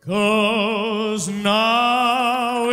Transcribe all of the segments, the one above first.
'Cause now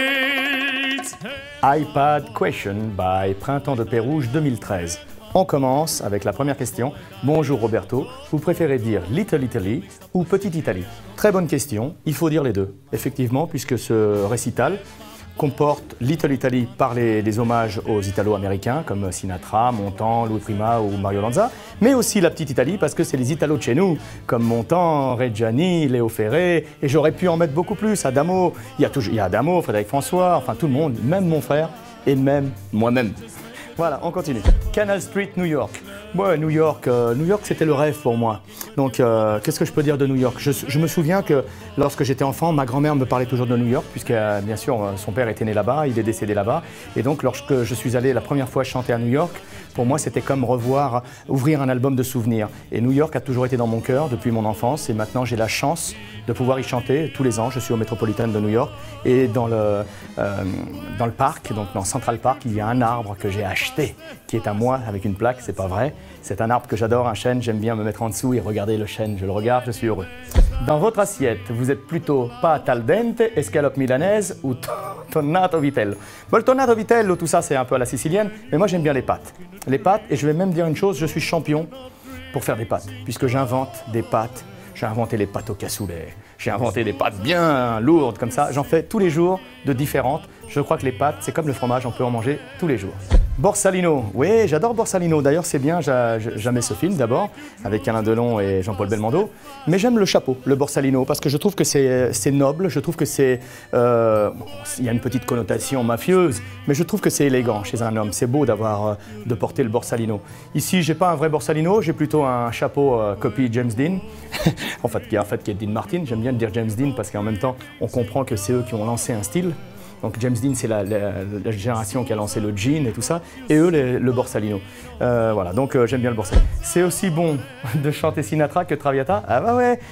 it's... iPad Question by Printemps de Pérouge 2013. On commence avec la première question. Bonjour Roberto, vous préférez dire Little Italy ou Petite Italie? Très bonne question, il faut dire les deux. Effectivement, puisque ce récital comporte Little Italy par les hommages aux Italo-américains comme Sinatra, Montand, Louis Prima ou Mario Lanza, mais aussi la Petite Italie parce que c'est les Italos de chez nous, comme Montand, Reggiani, Léo Ferré, et j'aurais pu en mettre beaucoup plus, Adamo, il y a Adamo, Frédéric François, enfin tout le monde, même mon frère et même moi-même. Voilà, on continue. Canal Street, New York. Ouais, New York, c'était le rêve pour moi. Donc, qu'est-ce que je peux dire de New York? Je me souviens que lorsque j'étais enfant, ma grand-mère me parlait toujours de New York, puisque bien sûr, son père était né là-bas, il est décédé là-bas. Et donc, lorsque je suis allé la première fois chanter à New York, pour moi, c'était comme ouvrir un album de souvenirs. Et New York a toujours été dans mon cœur depuis mon enfance. Et maintenant, j'ai la chance de pouvoir y chanter tous les ans. Je suis au Metropolitan de New York. Et dans le parc, donc dans Central Park, il y a un arbre que j'ai acheté, qui est à moi, avec une plaque, c'est pas vrai. C'est un arbre que j'adore, un chêne. J'aime bien me mettre en dessous et regarder le chêne. Je le regarde, je suis heureux. Dans votre assiette, vous êtes plutôt pâte al dente, escalope milanaise ou tonnato vitello? Bon, le tonnato vitello, tout ça, c'est un peu à la sicilienne, mais moi, j'aime bien les pâtes. Les pâtes, et je vais même dire une chose, je suis champion pour faire des pâtes, puisque j'invente des pâtes. J'ai inventé les pâtes au cassoulet, j'ai inventé des pâtes bien lourdes comme ça. J'en fais tous les jours de différentes. Je crois que les pâtes, c'est comme le fromage, on peut en manger tous les jours. Borsalino, oui, j'adore Borsalino. D'ailleurs, c'est bien, j'aimais ce film d'abord, avec Alain Delon et Jean-Paul Belmondo. Mais j'aime le chapeau, le Borsalino, parce que je trouve que c'est noble, je trouve que c'est... il y a une petite connotation mafieuse, mais je trouve que c'est élégant chez un homme. C'est beau de porter le Borsalino. Ici, j'ai pas un vrai Borsalino, j'ai plutôt un chapeau copie James Dean, qui est Dean Martin. J'aime bien dire James Dean parce qu'en même temps, on comprend que c'est eux qui ont lancé un style. Donc James Dean, c'est la génération qui a lancé le jean et tout ça, et eux, le Borsalino. Voilà, donc j'aime bien le Borsalino. C'est aussi bon de chanter Sinatra que Traviata. Ah bah ouais,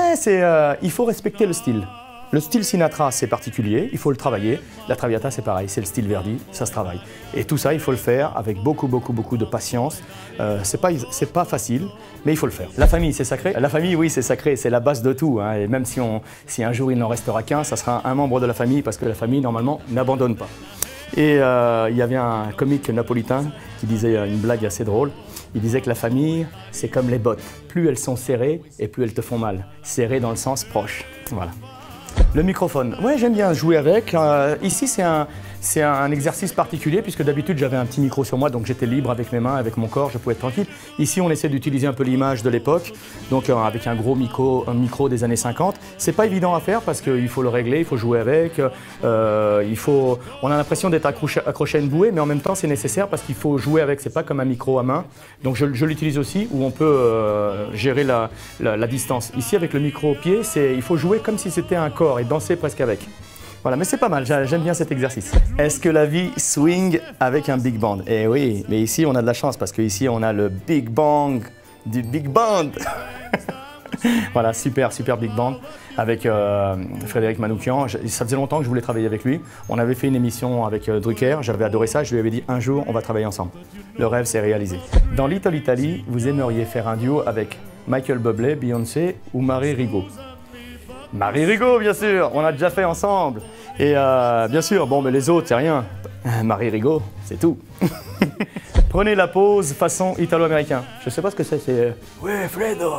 il faut respecter le style. Le style Sinatra, c'est particulier, il faut le travailler. La Traviata, c'est pareil, c'est le style Verdi, ça se travaille. Et tout ça, il faut le faire avec beaucoup de patience. C'est pas facile, mais il faut le faire. La famille, c'est sacré? La famille, oui, c'est sacré, c'est la base de tout. Hein. Et même si un jour il n'en restera qu'un, ça sera un membre de la famille, parce que la famille, normalement, n'abandonne pas. Et il y avait un comique napolitain qui disait une blague assez drôle. Il disait que la famille, c'est comme les bottes. Plus elles sont serrées et plus elles te font mal. Serrées dans le sens proche. Voilà. Le microphone, ouais, j'aime bien jouer avec. Ici, c'est un exercice particulier puisque d'habitude j'avais un petit micro sur moi, donc j'étais libre avec mes mains, avec mon corps, je pouvais être tranquille. Ici, on essaie d'utiliser un peu l'image de l'époque, donc avec un gros micro des années 50. C'est pas évident à faire parce qu'il faut le régler, il faut jouer avec. On a l'impression d'être accroché à une bouée, mais en même temps, c'est nécessaire parce qu'il faut jouer avec. C'est pas comme un micro à main. Donc je l'utilise aussi où on peut gérer la distance. Ici, avec le micro au pied, il faut jouer comme si c'était un corps et danser presque avec. Voilà, mais c'est pas mal, j'aime bien cet exercice. Est-ce que la vie swing avec un big band? Eh oui, mais ici on a de la chance parce qu'ici on a le big bang du big band. Voilà, super big band avec Frédéric Manoukian. Ça faisait longtemps que je voulais travailler avec lui. On avait fait une émission avec Drucker, j'avais adoré ça, je lui avais dit un jour on va travailler ensemble. Le rêve s'est réalisé. Dans Little Italy, vous aimeriez faire un duo avec Michael Bublé, Beyoncé ou Marie Rigaud? Marie Rigaud, bien sûr, on a déjà fait ensemble. Et bien sûr, bon, mais les autres, c'est rien. Marie Rigaud, c'est tout. Prenez la pause façon italo-américain. Je sais pas ce que c'est. Ouais, Fredo.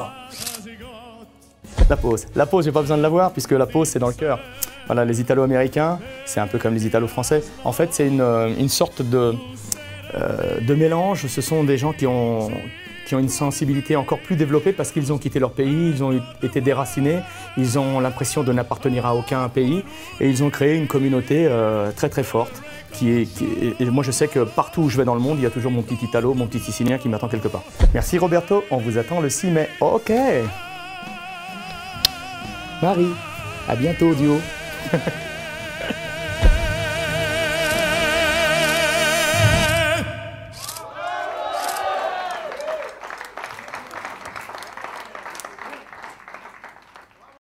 La pause, j'ai pas besoin de la voir puisque la pause, c'est dans le cœur. Voilà, les italo-américains, c'est un peu comme les italo-français. En fait, c'est une sorte de mélange. Ce sont des gens qui ont une sensibilité encore plus développée parce qu'ils ont quitté leur pays, ils ont été déracinés, ils ont l'impression de n'appartenir à aucun pays et ils ont créé une communauté très forte. Et moi je sais que partout où je vais dans le monde, il y a toujours mon petit Italo, mon petit Sicilien qui m'attend quelque part. Merci Roberto, on vous attend le 6 mai. Ok. Marie, à bientôt duo.